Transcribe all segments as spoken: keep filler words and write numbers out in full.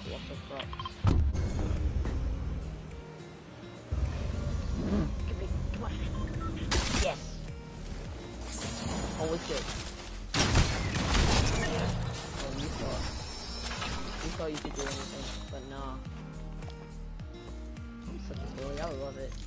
lots of crops. Give me, come on. Yes. Always good. Oh, you thought, you thought you could do anything, but nah. I'm such a bully. I love it.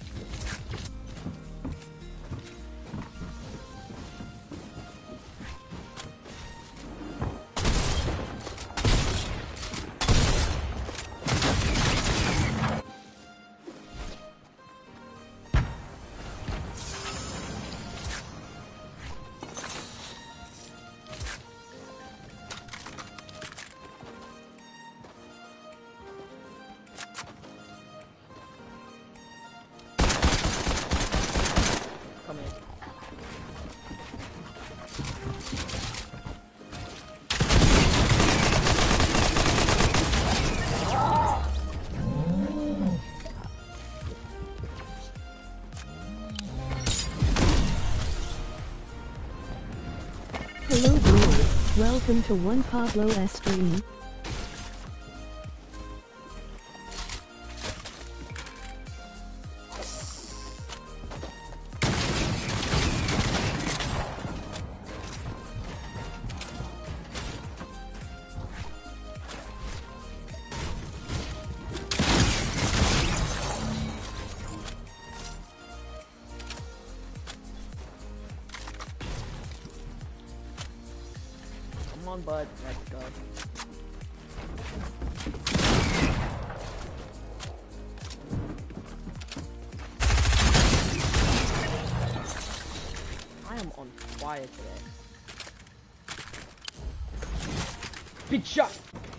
Hello viewers, welcome to One Pablo S stream. Come on, bud. Let's go. I am on fire today. Big shot!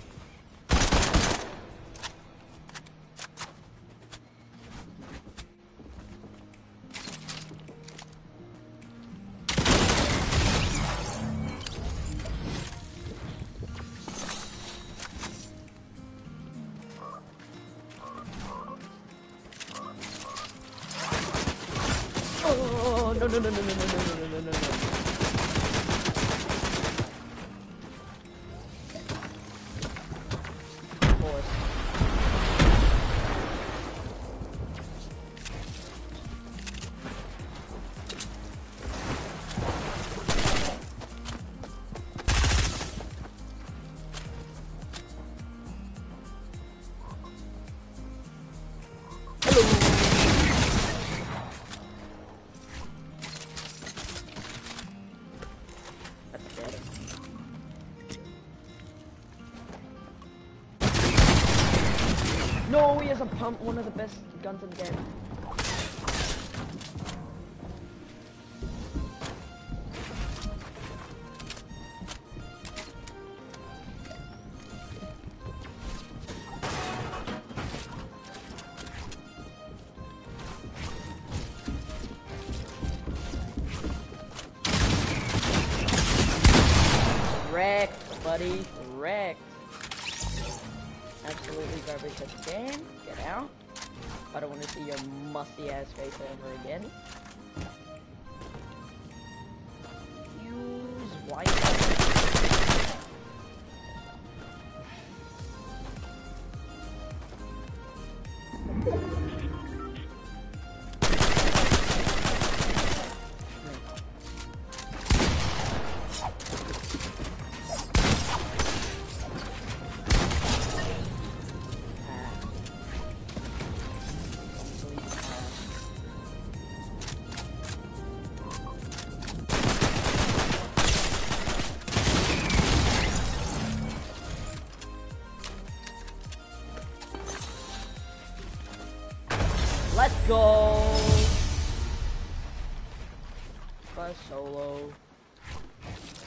Oh, no, no, no, no, no, no, no, no, no, no, no. Of course. No, he has a pump, one of the best guns in the game. Wrecked, buddy, wrecked. Absolutely garbage at the game. Get out. I don't want to see your musty ass face ever again. Use white. Let's go! Bye solo.